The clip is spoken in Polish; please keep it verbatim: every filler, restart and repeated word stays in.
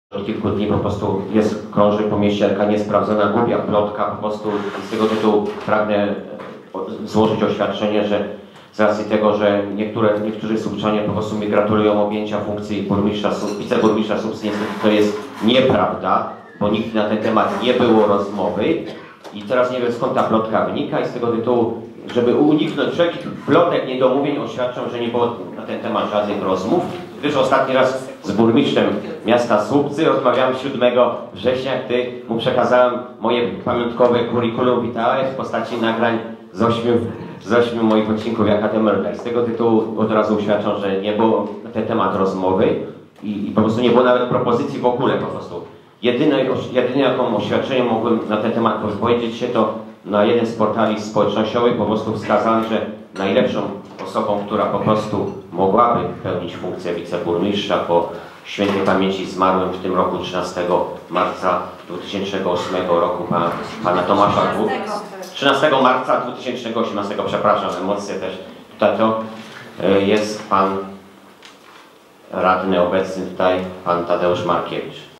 Od kilku dni po prostu jest, krąży po mieście taka niesprawdzona głupia plotka, po prostu z tego tytułu pragnę złożyć oświadczenie, że z racji tego, że niektóre, niektórzy słupczanie po prostu mi gratulują objęcia funkcji burmistrza, wiceburmistrza Słupcy, niestety to jest nieprawda, bo nigdy na ten temat nie było rozmowy i teraz nie wiem, skąd ta plotka wynika i z tego tytułu, żeby uniknąć wszelkich plotek, niedomówień, oświadczam, że nie było na ten temat żadnych rozmów, gdyż ostatni raz z burmistrzem miasta Słupcy rozmawiałem siódmego września, gdy mu przekazałem moje pamiątkowe curriculum vitae w postaci nagrań z ośmiu, z ośmiu moich odcinków jak Emerka. I z tego tytułu od razu uświadczam, że nie było na ten temat rozmowy i, i po prostu nie było nawet propozycji w ogóle po prostu. Jedyne, jedyne jaką oświadczenie mogłem na ten temat powiedzieć się, to na jeden z portali społecznościowych po prostu wskazałem, że najlepszą osobą, która po prostu mogłaby pełnić funkcję wiceburmistrza po świętej pamięci zmarłym w tym roku trzynastego marca dwa tysiące ósmego roku pana, pana Tomasza trzynastego marca dwa tysiące osiemnastego, przepraszam, emocje też tutaj to jest pan radny obecny tutaj, pan Tadeusz Markiewicz.